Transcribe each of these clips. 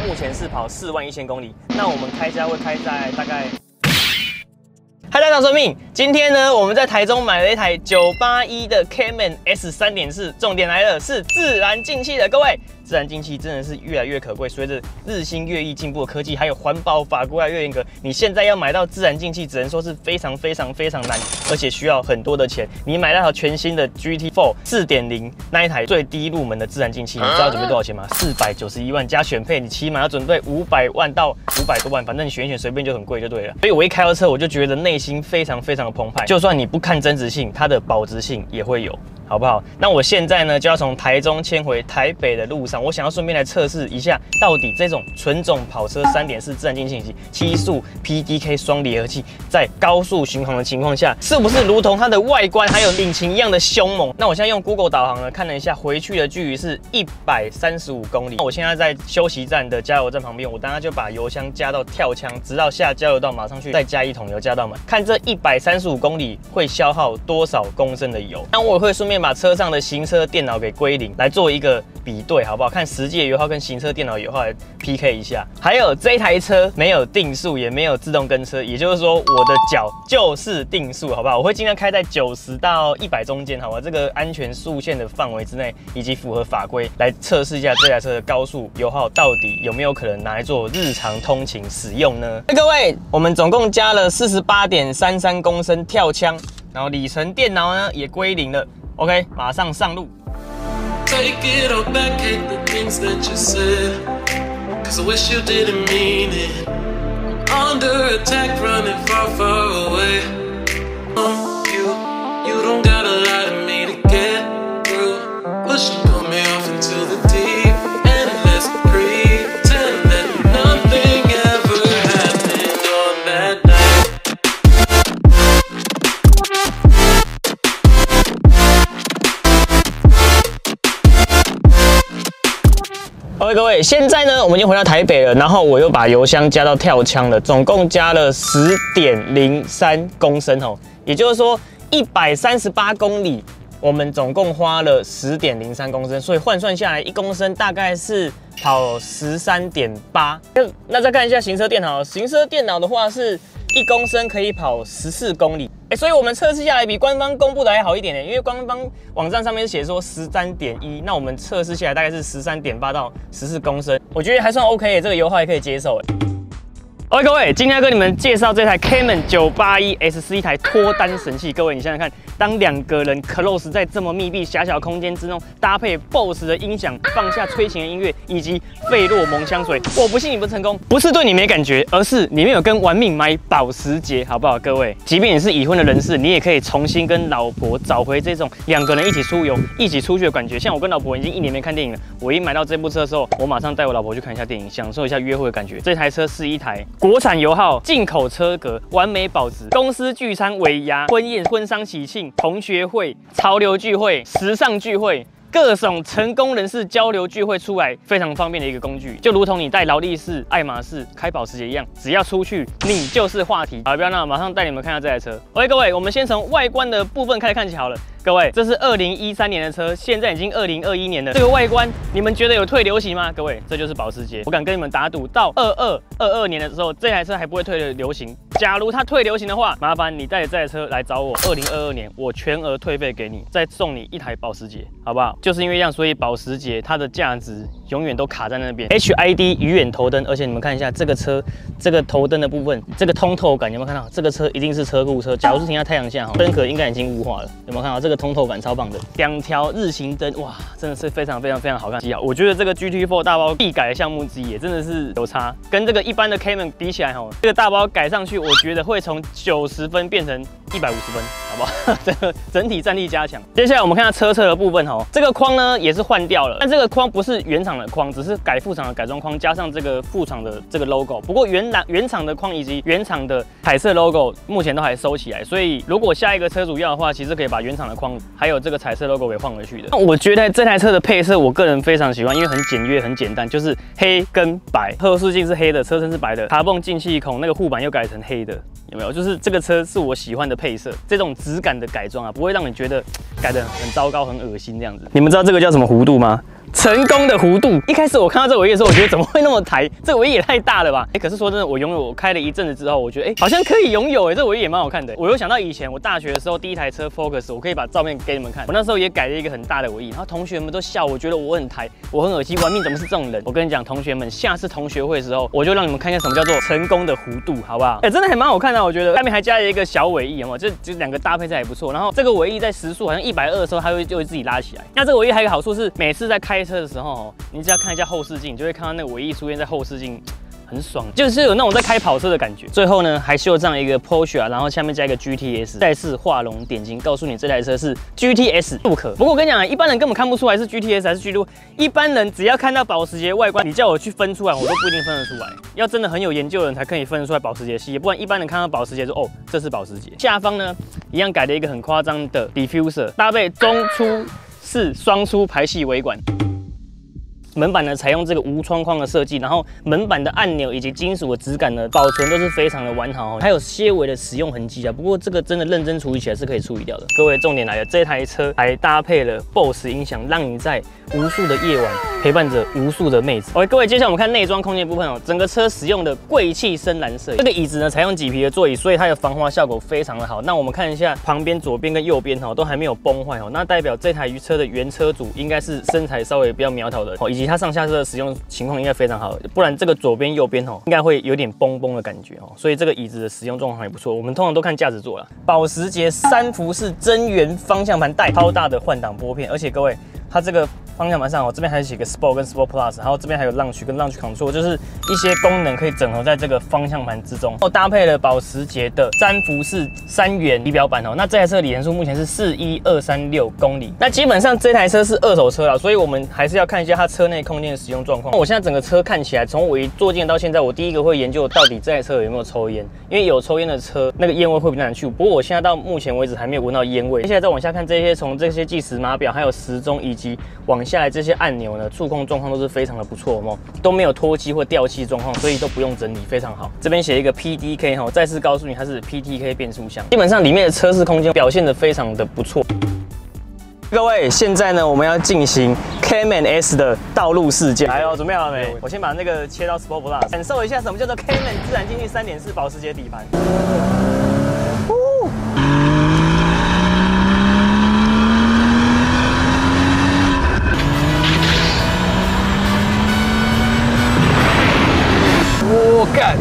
目前是跑41000公里。那我们开价会开在大概。嗨，大家好，我是命。今天呢，我们在台中买了一台981的 Cayman S 3.4，重点来了，是自然进气的。各位，自然进气真的是越来越可贵。随着日新月异进步的科技，还有环保法规越来越严格，你现在要买到自然进气，只能说是非常难，而且需要很多的钱。你买那台全新的 GT4 4.0那一台最低入门的自然进气，你知道准备多少钱吗？491万加选配，你起码要准备500万到500多万，反正你选一选，随便就很贵就对了。所以我一开到车，我就觉得内心非常的澎湃。就算你不看增值性，它的保值性也会有。好不好？那我现在呢就要从台中迁回台北的路上，我想要顺便来测试一下，到底这种纯种跑车3.4自然进气以及7速 PDK 双离合器，在高速巡航的情况下，是不是如同它的外观还有引擎一样的凶猛？那我现在用 Google 导航呢看了一下，回去的距离是135公里。我现在在休息站的加油站旁边，我等下就把油箱加到跳枪，直到下交流道马上去再加1桶油加到满，看这135公里会消耗多少公升的油。那我也会顺便把车上的行车电脑给归零，来做一个比对，好不好？看实际的油耗跟行车电脑油耗来 PK 一下。还有这一台车没有定速，也没有自动跟车，也就是说我的脚就是定速，好不好？我会尽量开在90到100中间，好吧？这个安全速限的范围之内，以及符合法规，来测试一下这台车的高速油耗到底有没有可能拿来做日常通勤使用呢？各位，我们总共加了48.33公升跳枪，然后里程电脑呢也归零了。OK， 马上上路。Take it all back, hate the things that you said, 'cause I wish you didn't mean it. I'm under attack, running far away. You don't gotta lie to me to get through. Push and pull me off into the deep and let's pretend that nothing ever happened on that night. OK， 各位，现在呢，我们已经回到台北了，然后我又把油箱加到跳枪了，总共加了10.03公升哦，也就是说138公里，我们总共花了10.03公升，所以换算下来1公升大概是跑13.8。那再看一下行车电脑，行车电脑的话是1公升可以跑14公里。所以我们测试下来比官方公布的还好一点因为官方网站上面写说13.1，那我们测试下来大概是13.8到14公升，我觉得还算 OK， 这个油耗也可以接受。OK， 各位，今天要跟你们介绍这台 Cayman 981S 是一台脱单神器。各位，你想想看，当2个人 close 在这么密闭狭小空间之中，搭配 BOSS 的音响，放下催情的音乐以及费洛蒙香水，我不信你不成功，不是对你没感觉，而是你没有跟玩命买保时捷，好不好？各位，即便你是已婚的人士，你也可以重新跟老婆找回这种2个人一起出游、一起出去的感觉。像我跟老婆已经1年没看电影了，我一买到这部车的时候，我马上带我老婆去看一下电影，享受一下约会的感觉。这台车是一台国产油耗、进口车格、完美保值，公司聚餐、尾牙、婚宴、婚丧喜庆、同学会、潮流聚会、时尚聚会。各种成功人士交流聚会出来，非常方便的一个工具，就如同你带劳力士、爱马仕、开保时捷一样，只要出去，你就是话题。好，不要闹，马上带你们看下这台车。OK， 各位，我们先从外观的部分开始看起好了。各位，这是2013年的车，现在已经2021年了。这个外观，你们觉得有退流行吗？各位，这就是保时捷。我敢跟你们打赌，到22年的时候，这台车还不会退流行。假如它退流行的话，麻烦你带着这台车来找我，2022年我全额退费给你，再送你一台保时捷，好不好？就是因为这样，所以保时捷它的价值永远都卡在那边。HID 鱼眼头灯，而且你们看一下这个车，这个头灯的部分，这个通透感有没有看到？这个车一定是车库车，假如是停在太阳下，灯壳应该已经雾化了，有没有看到？这个通透感超棒的，2条日行灯，哇，真的是非常好看。我觉得这个 GT4 大包必改的项目之一，也真的是有差，跟这个一般的 Cayman 比起来，这个大包改上去，我觉得会从90分变成150分，好不好？这个整体战力加强。接下来我们看下车侧的部分这个框呢也是换掉了，但这个框不是原厂的框，只是改副厂的改装框，加上这个副厂的这个 logo。不过原厂的框以及原厂的彩色 logo 目前都还收起来，所以如果下一个车主要的话，其实可以把原厂的框还有这个彩色 logo 给换回去的。那我觉得这台车的配色，我个人非常喜欢，因为很简约、很简单，就是黑跟白，后视镜是黑的，车身是白的，卡泵进气孔那个护板又改成黑的，有没有？就是这个车是我喜欢的配色，这种质感的改装啊，不会让你觉得改得很糟糕、很恶心这样子。你们知道这个叫什么弧度吗？ 成功的弧度。一开始我看到这个尾翼的时候，我觉得怎么会那么抬？这个尾翼也太大了吧？可是说真的，我开了一阵子之后，我觉得好像可以拥有这尾翼也蛮好看的。我又想到以前我大学的时候第一台车 Focus， 我可以把照片给你们看。我那时候也改了一个很大的尾翼，然后同学们都笑我，觉得我很抬，我很恶心，玩命怎么是这种人？我跟你讲，同学们，下次同学会的时候，我就让你们看一下什么叫做成功的弧度，好不好？真的还蛮好看的，我觉得。下面还加了一个小尾翼，有没有？就两个搭配在还不错。然后这个尾翼在时速好像120的时候，它就会自己拉起来。那这个尾翼还有一个好处是，每次在开车的时候，你只要看一下后视镜，你就会看到那个尾翼出现在后视镜。很爽，就是有那种在开跑车的感觉。最后呢，还秀上一个 Porsche， 然后下面加一个 GTS， 再次画龙点睛，告诉你这台车是 GTS 不可。不过我跟你讲，一般人根本看不出来是 GTS 还是 G6， 一般人只要看到保时捷外观，你叫我去分出来，我都不一定分得出来。要真的很有研究的人才可以分得出来保时捷系列，不然一般人看到保时捷说哦，这是保时捷。下方呢，一样改了一个很夸张的 diffuser， 搭配中出式双出排气尾管。门板呢采用这个无窗框的设计，然后门板的按钮以及金属的质感呢保存都是非常的完好，还有些微的使用痕迹啊。不过这个真的认真处理起来是可以处理掉的。各位，重点来了，这台车还搭配了 BOSS 音响，让你在无数的夜晚陪伴着无数的妹子。OK， 各位，接下来我们看内装空间部分哦。整个车使用的贵气深蓝色，这个椅子呢采用麂皮的座椅，所以它的防滑效果非常的好。那我们看一下旁边左边跟右边都还没有崩坏那代表这台车的原车主应该是身材稍微比较苗条的以及它上下车的使用情况应该非常好，不然这个左边右边应该会有点崩的感觉所以这个椅子的使用状况还不错。我们通常都看驾驶座啦。保时捷3幅式真圆方向盘带超大的换挡拨片，而且各位，它这个方向盘上这边还写个 Sport 跟 Sport Plus， 然后这边还有Launch跟Launch Control， 就是一些功能可以整合在这个方向盘之中。搭配了保时捷的3幅式3元仪表板那这台车里程数目前是41236公里。那基本上这台车是二手车啦，所以我们还是要看一下它车内空间的使用状况。我现在整个车看起来，从我一坐进到现在，我第一个会研究到底这台车有没有抽烟，因为有抽烟的车那个烟味会比较难去。不过我现在到目前为止还没有闻到烟味。接下来再往下看这些，从这些计时码表，还有时钟以及往下来这些按钮呢，触控状况都是非常的不错都没有脱漆或掉漆状况，所以都不用整理，非常好。这边写一个 PDK 再次告诉你它是 PTK 变速箱。基本上里面的车室空间表现得非常的不错。各位，现在呢我们要进行 Cayman S 的道路事件。来准备好了没？我先把那个切到 Sport Plus， 感受一下什么叫做 Cayman 自然进气3.4保时捷底盘。我干！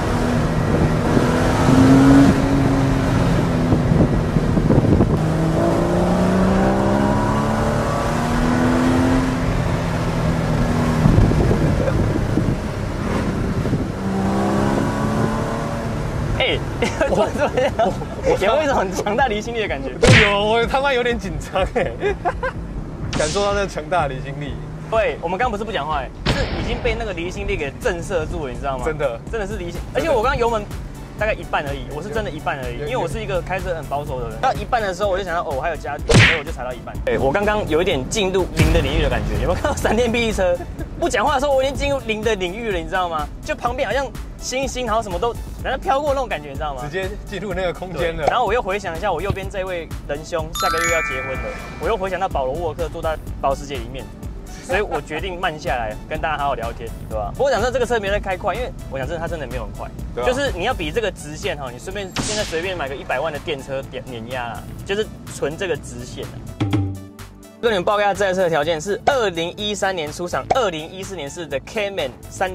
有没有一种很强大离心力的感觉？ 有，我他妈有点紧张感受到那强大的离心力。 对，我们刚刚不是不讲话是已经被那个离心力给震慑住了，你知道吗？ 真的是离心，而且我刚刚油门大概一半而已，我是真的一半而已，因为我是一个开车很保守的人。到一半的时候，我就想到我还有家庭，所以我就踩到一半。对，我刚刚有一点进入零的领域的感觉，有没有看到闪电霹雳车？不讲话的时候，我已经进入零的领域了，你知道吗？就旁边好像星星，然后什么都然后飘过那种感觉，你知道吗？ 直接进入那个空间了。 然后我又回想一下，我右边这位仁兄下个月要结婚了，我又回想到保罗沃克坐在保时捷里面。所以我决定慢下来，跟大家好好聊天，对吧？不过讲真，这个车没在开快，因为我讲真的，它真的没有很快。就是你要比这个直线你现在随便买个100万的电车碾压啦，就是纯这个直线跟你们报告一下这台车的条件是2013年出厂，2014年式的 Cayman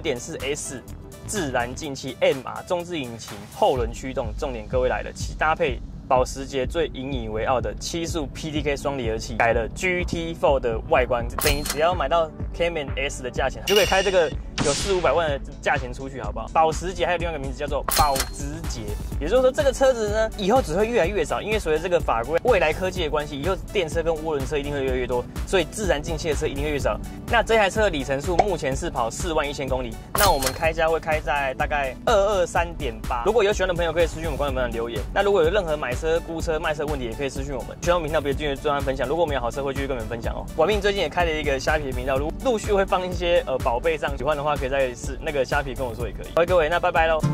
3.4S 自然进气 MR 中置引擎后轮驱动，重点各位来了，其搭配保时捷最引以为傲的7速 PTK 双离合器，改了 GT4 的外观，等于只要买到 Cayman S 的价钱，就可以开这个有400-500万的价钱出去，好不好？保时捷还有另外一个名字叫做保值捷，也就是说这个车子呢，以后只会越来越少，因为随着这个法规、未来科技的关系，以后电车跟涡轮车一定会越来越多，所以自然进气的车一定会越少。那这台车的里程数目前是跑41000公里，那我们开价会开在大概223.8。如果有喜欢的朋友可以私讯我们观众朋友留言。那如果有任何买车、估车、卖车问题，也可以私讯我们。喜欢我们频道，别订阅、专栏分享。如果我们有好车，会继续跟你们分享哦。玩命最近也开了一个虾皮的频道，陆续会放一些宝贝上，喜欢的话可以在那个虾皮跟我说也可以。好，各位，那拜拜喽。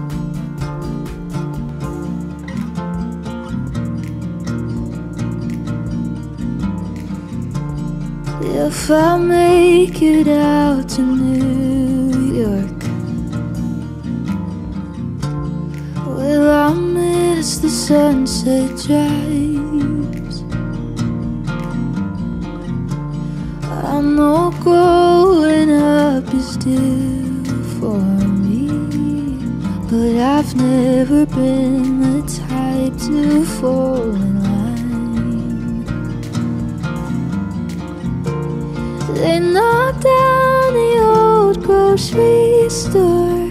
if I make it out to New York, will I miss the sunset drives? I know growing up is due for me, but I've never been the type to fall in line. They knocked down the old grocery store,